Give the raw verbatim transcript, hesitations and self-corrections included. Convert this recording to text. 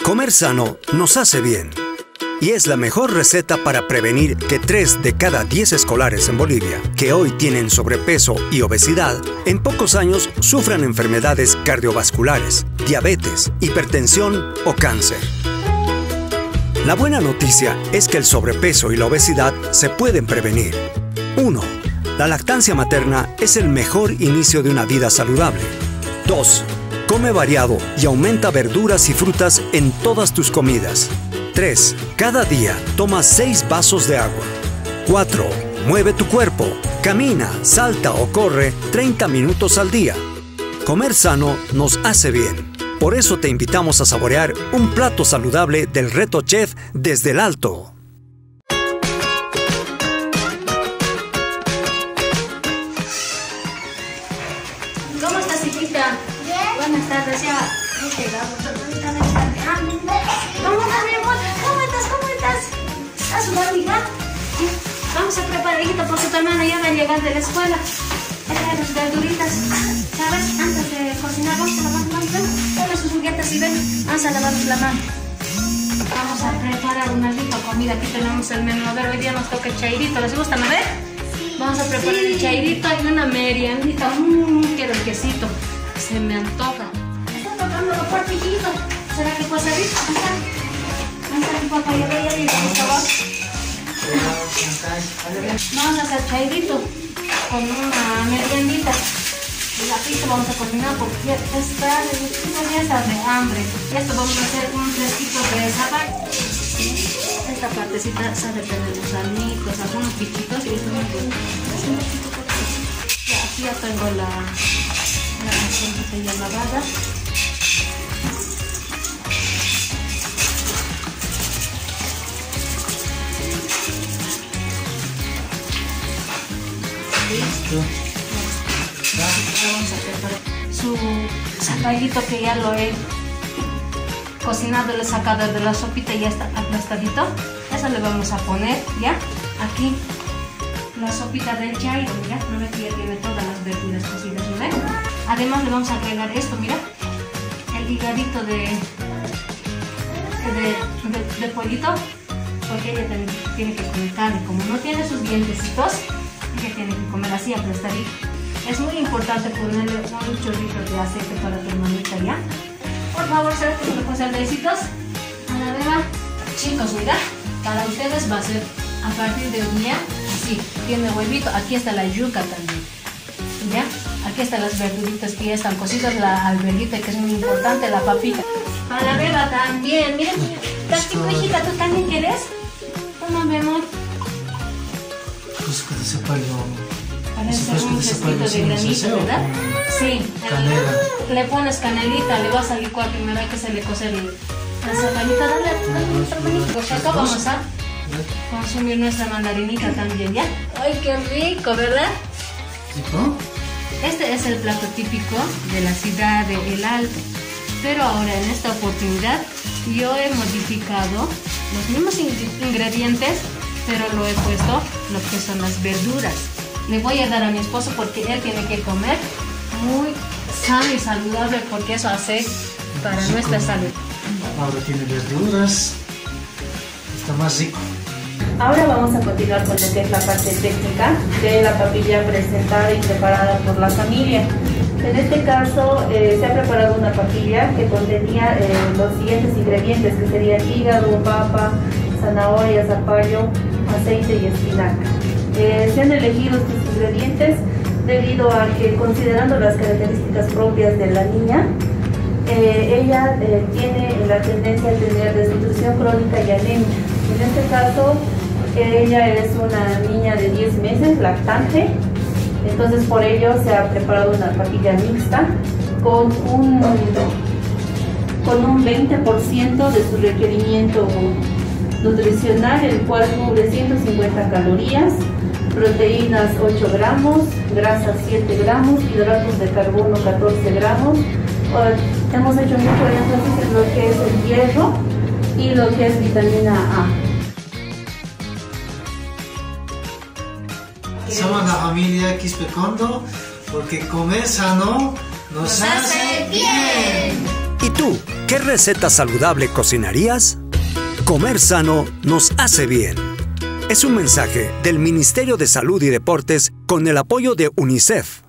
Comer sano nos hace bien y es la mejor receta para prevenir que tres de cada diez escolares en Bolivia, que hoy tienen sobrepeso y obesidad, en pocos años sufran enfermedades cardiovasculares, diabetes, hipertensión o cáncer. La buena noticia es que el sobrepeso y la obesidad se pueden prevenir. uno. La lactancia materna es el mejor inicio de una vida saludable. dos. Come variado y aumenta verduras y frutas en todas tus comidas. tres. Cada día toma seis vasos de agua. cuatro. Mueve tu cuerpo. Camina, salta o corre treinta minutos al día. Comer sano nos hace bien. Por eso te invitamos a saborear un plato saludable del Reto Chef desde el Alto. ¿Cómo estás, hijita? Bien. Buenas tardes, ya he llegado. ¿Cómo estás, mi amor? ¿Cómo estás? ¿Cómo estás? ¿Estás sudando, hija? Sí. Vamos a preparar, hijita, por tu hermana ya va a llegar de la escuela. Trae las verduritas, ¿sabes? Antes de cocinar, vamos a lavar las manos. Tome sus juguetes y ven, vamos a lavarnos la mano. Vamos a preparar una rica comida. Aquí tenemos el menú. A ver, hoy día nos toca el chairito. ¿Les gusta, a ver? Sí. Vamos a preparar sí. el chairito y una meriendita. Mmm, qué riquecito. Se me antoja. Me está tocando lo fuerte, hijito. ¿Será que puede salir? Vamos a mi papá, ya voy a ir a mis abajo. Vamos a hacer chairito con una meriendita. Y la pizza vamos a cocinar porque ya está, ya está de hambre. Esto vamos a hacer un fresquito de zapal. Esta partecita sabe tener los anitos, algunos pichitos y esto es un poquito cortito. Ya, aquí ya tengo la la cosita ya lavada. Listo. Vamos a preparar su zapallito que ya lo he cocinado, le he sacado de la sopita y ya está aplastadito. Eso le vamos a poner ya aquí la sopita del chairo, mira, no ve que ya tiene todas las verduras cocidas, ¿no ven? Además le vamos a agregar esto, mira, el higadito de de, de, de pollito, porque ella también tiene que comer carne, como no tiene sus dientecitos. Que tiene que comer así aplastadito. Es muy importante ponerle un chorrito de aceite para tu hermanita, ¿ya? Por favor, ¿sabes que me lo hacer besitos? A la beba. Chicos, mira, para ustedes va a ser a partir de un día así. Tiene huevito, aquí está la yuca también, ¿ya? Aquí están las verduritas que ya están cocidas, la alberguita que es muy importante, la papita. Para la beba también, mira, Táctico, hijita, ¿tú también quieres? Toma, mi amor. Parece un fresquito de granito, ¿verdad? Sí. El, le pones canelita, le vas a licuar primero, hay que se le cose el, la zapallita. Dale, dale, otro bonito. Pues acá vamos a consumir nuestra mandarinita también, ¿ya? ¡Ay, qué rico!, ¿verdad? ¿Rico? Este es el plato típico de la ciudad de El Alto. Pero ahora, en esta oportunidad, yo he modificado los mismos ingredientes, pero lo he puesto lo que son las verduras. Le voy a dar a mi esposo porque él tiene que comer muy sano y saludable porque eso hace para sí, nuestra salud. Ahora tiene verduras, está más rico. Ahora vamos a continuar con lo que es la parte técnica de la papilla presentada y preparada por la familia. En este caso eh, se ha preparado una papilla que contenía eh, los siguientes ingredientes, que serían hígado, papa, zanahoria, zapallo, aceite y espinaca. Eh, se han elegido estos ingredientes debido a que, considerando las características propias de la niña, eh, ella eh, tiene la tendencia a tener desnutrición crónica y anemia. En este caso, eh, ella es una niña de diez meses, lactante, entonces por ello se ha preparado una papilla mixta con un, con un veinte por ciento de su requerimiento nutricional, el cual cubre ciento cincuenta calorías, proteínas ocho gramos, grasas siete gramos, hidratos de carbono catorce gramos. Hemos hecho mucho énfasis en lo que es el hierro y lo que es vitamina A. Somos la familia Quispecondo porque comer sano nos, nos hace bien. ¿Y tú? ¿Qué receta saludable cocinarías? Comer sano nos hace bien. Es un mensaje del Ministerio de Salud y Deportes con el apoyo de UNICEF.